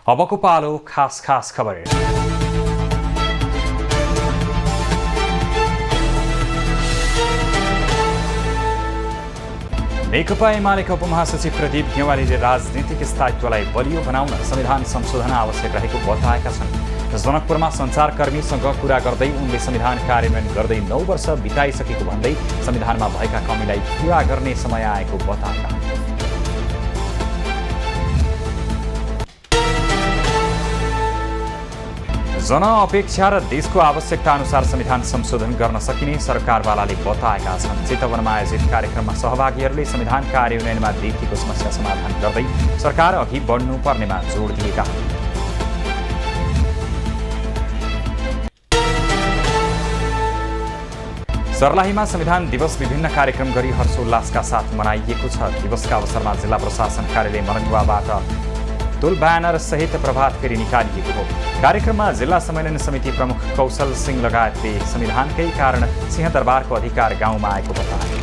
अबको पालो खास खबर। नेकपा एमालेका उपमहासचिव प्रदीप गेवालीले राजनीतिक स्थायित्वलाई बलियो बनाउन संविधान संशोधन आवश्यक रहेको बताएका छन्। जनकपुरमा सञ्चारकर्मीसँग कुरा गर्दै उनले संविधान कार्यान्वयन गर्दै 9 वर्ष बिताइसकेको भन्दै संविधानमा भएका कमीलाई पूरा गर्ने समय आएको बताएका। जनअपेक्षा र देशको आवश्यकता अनुसार संविधान संशोधन गर्न सकिने सरकारवालाले बताएका छन्। चितवनमा आयोजित कार्यक्रममा सहभागीहरूले संविधान कार्यान्वयनमा देखिएको समस्या समाधान गर्दै सरकार अघि बढ्नुपर्नेमा जोड दिएका हुन्। सर्लाहीमा संविधान दिवस विभिन्न कार्यक्रम गरी हर्षोल्लासका साथ मनाइएको छ। दिवसका अवसरमा जिल्ला प्रशासन कार्यालय मरङ्गुवाबाट तुल ब्यानर सहित प्रभात फेरी निकालिएको हो। कार्यक्रममा जिल्ला सम्मेलन समिति प्रमुख कौशल सिंह लगायतले संविधानकै कारण सिंहदरबारको अधिकार गाउँमा आएको बताए।